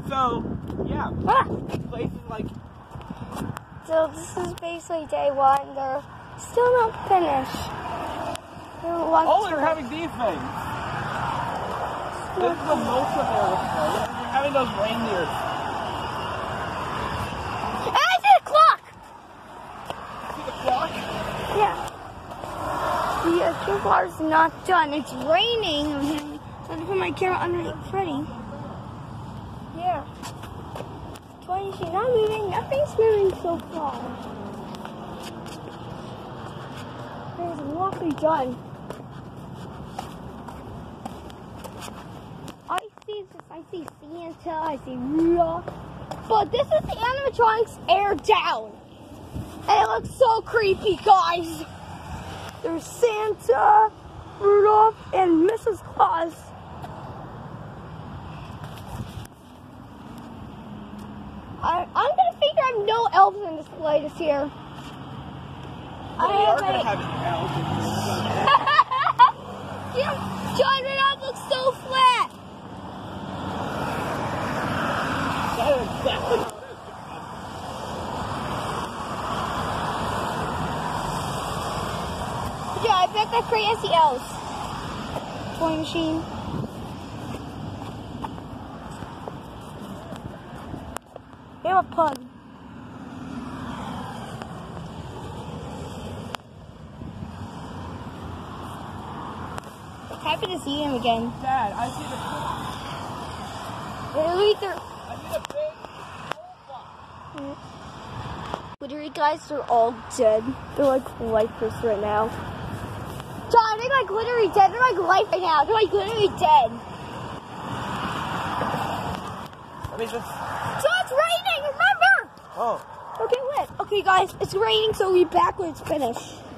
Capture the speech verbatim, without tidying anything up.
So, yeah. Ah. Places like... So this is basically day one. They're still not finished. Oh, they're having these things. There's the milk in there. They're having those reindeers. Ah, I see the clock! See the clock? Yeah. The uh, camera is not done. It's raining. I'm going to put my camera underneath Freddy. Yeah. twenty, she's not moving. Nothing's moving so far. There's a lot to be done. I see this. I see Santa. I see Rudolph. But this is the animatronics aired down. And it looks so creepy, guys. There's Santa, Rudolph, and Missus Claus. I, I'm gonna figure out no elves in display this year. Well, I we have are going a... to have an elf. Yeah, John Rudolph looks so flat. That is exactly how it is. Yeah, I bet that crazy elves. Toy machine. We have a pug. Happy to see him again. Dad, I see the They're either... I see the big old box. Literally, guys, they're all dead. They're like lifeless right now. John, they're like literally dead. They're like life right now. They're like literally dead. Let me just... So it's raining, remember? Oh. Okay, wait. Okay, guys, it's raining, so we'll be back when it's finished.